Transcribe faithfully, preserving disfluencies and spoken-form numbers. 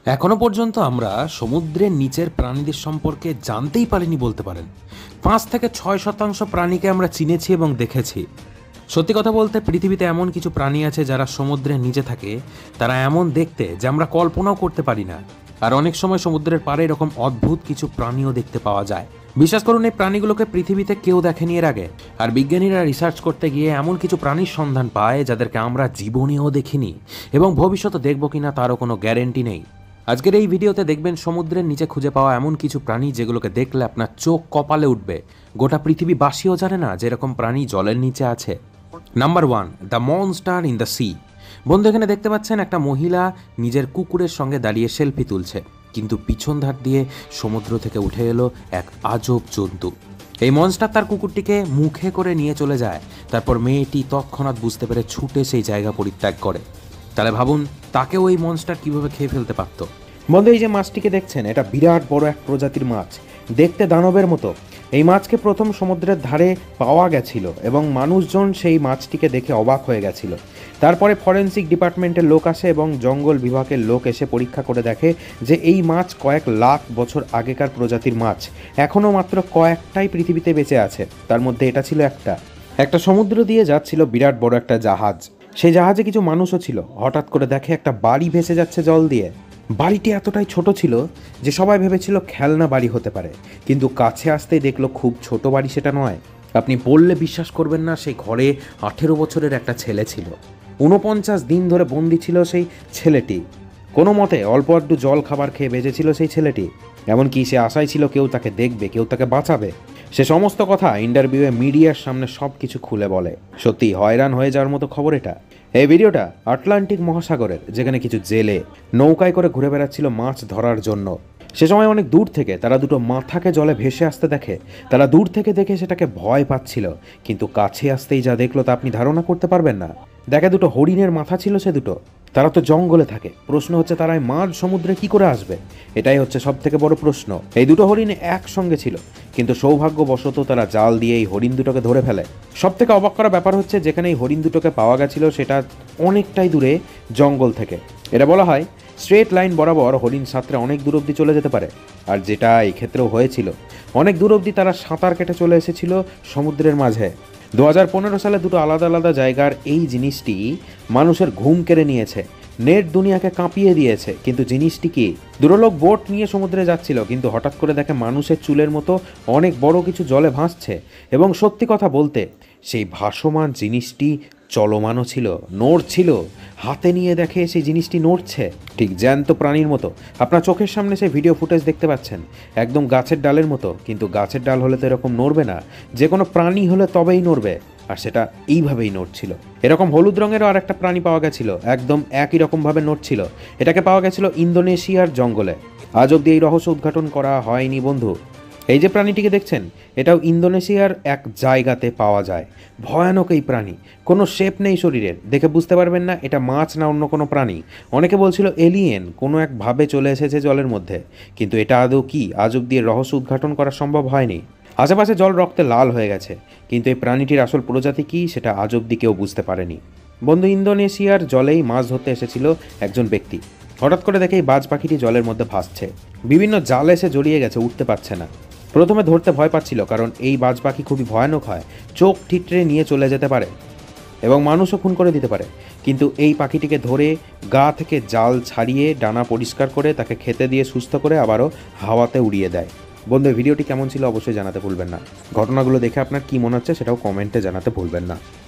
এখনো পর্যন্ত আমরা সমুদ্রের নিচের প্রাণীদের সম্পর্কে জানতেই পারিনি বলতে পারেন। পাঁচ থেকে ছয় শতাংশ প্রাণীকে আমরা চিনেছি এবং দেখেছি। সত্যি কথা বলতে পৃথিবীতে এমন কিছু প্রাণী আছে যারা সমুদ্রের নিচে থাকে, তারা এমন দেখতে যে আমরা কল্পনাও করতে পারি না। আর অনেক সময় সমুদ্রের পাড়ে এরকম অদ্ভুত কিছু প্রাণীও দেখতে পাওয়া যায়। বিশ্বাস করুন, এই প্রাণীগুলোকে পৃথিবীতে কেউ দেখেনি এর আগে। আর বিজ্ঞানীরা রিসার্চ করতে গিয়ে এমন কিছু প্রাণীর সন্ধান পায় যাদেরকে আমরা জীবনেও দেখিনি, এবং ভবিষ্যতে দেখব কিনা তারও কোনো গ্যারেন্টি নেই। আজকের এই ভিডিওতে দেখবেন সমুদ্রের নিচে খুঁজে পাওয়া এমন কিছু প্রাণী যেগুলোকে দেখলে আপনার চোখ কপালে উঠবে। গোটা পৃথিবীবাসীও জানে না যে এরকম প্রাণী জলের নিচে আছে। Number one, the monster in the sea. বন্ধু, এখানে দেখতে পাচ্ছেন একটা মহিলা নিজের কুকুরের সঙ্গে দাঁড়িয়ে সেলফি তুলছে, কিন্তু পিছন ধার দিয়ে সমুদ্র থেকে উঠে এলো এক আজব জন্তু। এই মনস্টার তার কুকুরটিকে মুখে করে নিয়ে চলে যায়। তারপর মেয়েটি তৎক্ষণাৎ বুঝতে পেরে ছুটে সেই জায়গা পরিত্যাগ করে। তাহলে ভাবুন, তাকেও এই মনস্টার কিভাবে খেয়ে ফেলতে পারত। বন্ধু, এই যে মাছটিকে দেখছেন, এটা বিরাট বড় এক প্রজাতির মাছ, দেখতে দানবের মতো। এই মাছকে প্রথম সমুদ্রের ধারে পাওয়া গেছিল এবং মানুষজন সেই মাছটিকে দেখে অবাক হয়ে গেছিল। তারপরে ফরেন্সিক ডিপার্টমেন্টের লোক আসে এবং জঙ্গল বিভাগের লোক এসে পরীক্ষা করে দেখে যে এই মাছ কয়েক লাখ বছর আগেকার প্রজাতির মাছ। এখনও মাত্র কয়েকটাই পৃথিবীতে বেঁচে আছে, তার মধ্যে এটা ছিল একটা। একটা সমুদ্র দিয়ে যাচ্ছিল বিরাট বড় একটা জাহাজ। সেই জাহাজে কিছু মানুষও ছিল। হঠাৎ করে দেখে একটা বাড়ি ভেসে যাচ্ছে জল দিয়ে। বাড়িটি এতটাই ছোট ছিল যে সবাই ভেবেছিল খেলনা বাড়ি হতে পারে, কিন্তু কাছে আসতেই দেখলো খুব ছোট বাড়ি সেটা নয়। আপনি বললে বিশ্বাস করবেন না, সেই ঘরে আঠেরো বছরের একটা ছেলে ছিল। ঊনপঞ্চাশ দিন ধরে বন্দি ছিল সেই ছেলেটি। কোনো মতে অল্প একটু জল খাবার খেয়ে বেঁচেছিল সেই ছেলেটি। এমনকি সে আশায় ছিল কেউ তাকে দেখবে, কেউ তাকে বাঁচাবে। সে সমস্ত কথা ইন্টারভিউয়ে মিডিয়ার সামনে সব কিছু খুলে বলে। সত্যি হয়রান হয়ে যাওয়ার মতো খবর এটা। এই ভিডিওটা আটলান্টিক মহাসাগরের, যেখানে কিছু জেলে নৌকায় করে ঘুরে বেড়াচ্ছিল মাছ ধরার জন্য। সে সময় অনেক দূর থেকে তারা দুটো মাথাকে জলে ভেসে আসতে দেখে। তারা দূর থেকে দেখে সেটাকে ভয় পাচ্ছিল, কিন্তু কাছে আসতেই যা দেখলো তা আপনি ধারণা করতে পারবেন না। দেখে দুটো হরিণের মাথা ছিল সে দুটো। তারা তো জঙ্গলে থাকে, প্রশ্ন হচ্ছে তারা মাঝ সমুদ্রে কি করে আসবে? এটাই হচ্ছে সব থেকে বড় প্রশ্ন। এই দুটো হরিণ একসঙ্গে ছিল, কিন্তু সৌভাগ্যবশত তারা জাল দিয়ে এই হরিণ দুটোকে ধরে ফেলে। সব থেকে অবাক করা ব্যাপার হচ্ছে, যেখানে এই হরিণ দুটোকে পাওয়া গেছিল সেটা অনেকটাই দূরে জঙ্গল থেকে। এটা বলা হয় স্ট্রেট লাইন বরাবর হরিণ সাঁতরে অনেক দূর অবধি চলে যেতে পারে। আর যেটা এই ক্ষেত্রেও হয়েছিল, অনেক দূর অবধি তারা সাঁতার কেটে চলে এসেছিল সমুদ্রের মাঝে। দু হাজার পনেরো সালে দুটো আলাদা আলাদা জায়গার এই জিনিসটি মানুষের ঘুম কেড়ে নিয়েছে, নেট দুনিয়াকে কাঁপিয়ে দিয়েছে। কিন্তু জিনিসটি কি? দুটো লোক বোট নিয়ে সমুদ্রে যাচ্ছিল, কিন্তু হঠাৎ করে দেখে মানুষের চুলের মতো অনেক বড় কিছু জলে ভাসছে। এবং সত্যি কথা বলতে, সেই ভাসমান জিনিসটি চলমানও ছিল, নড়ছিল। হাতে নিয়ে দেখে সেই জিনিসটি নড়ছে, ঠিক জ্যান্ত প্রাণীর মতো। আপনার চোখের সামনে সেই ভিডিও ফুটেজ দেখতে পাচ্ছেন, একদম গাছের ডালের মতো। কিন্তু গাছের ডাল হলে তো এরকম নড়বে না, যে কোনো প্রাণী হলে তবেই নড়বে। আর সেটা এইভাবেই নড়ছিল। এরকম হলুদ রঙেরও আর একটা প্রাণী পাওয়া গেছিল, একদম একই রকমভাবে নড়ছিল। এটাকে পাওয়া গেছিল ইন্দোনেশিয়ার জঙ্গলে। আজ অব্দি এই রহস্য উদ্ঘাটন করা হয়নি বন্ধু। এই যে প্রাণীটিকে দেখছেন, এটাও ইন্দোনেশিয়ার এক জায়গাতে পাওয়া যায়। ভয়ানক এই প্রাণী, কোনো শেপ নেই শরীরের, দেখে বুঝতে পারবেন না এটা মাছ না অন্য কোনো প্রাণী। অনেকে বলছিল এলিয়েন কোনো একভাবে চলে এসেছে জলের মধ্যে, কিন্তু এটা আদৌ কি আজ অব্দি এর রহস্য উদ্ঘাটন করা সম্ভব হয়নি। আশেপাশে জল রক্তে লাল হয়ে গেছে, কিন্তু এই প্রাণীটির আসল প্রজাতি কী সেটা আজ অব্দি কেউ বুঝতে পারেনি। বন্ধু, ইন্দোনেশিয়ার জলেই মাছ ধরতে এসেছিল একজন ব্যক্তি। হঠাৎ করে দেখে এই বাজ পাখিটি জলের মধ্যে ভাসছে। বিভিন্ন জালে এসে জড়িয়ে গেছে, উঠতে পারছে না। প্রথমে ধরতে ভয় পাচ্ছিল, কারণ এই বাজ পাখি খুবই ভয়ানক হয়, চোখ ঠিকরে নিয়ে চলে যেতে পারে এবং মানুষও খুন করে দিতে পারে। কিন্তু এই পাখিটিকে ধরে গা থেকে জাল ছাড়িয়ে ডানা পরিষ্কার করে তাকে খেতে দিয়ে সুস্থ করে আবারও হাওয়াতে উড়িয়ে দেয়। বন্ধু, ভিডিওটি কেমন ছিল অবশ্যই জানাতে ভুলবেন না। ঘটনাগুলো দেখে আপনার কী মনে হচ্ছে সেটাও কমেন্টে জানাতে ভুলবেন না।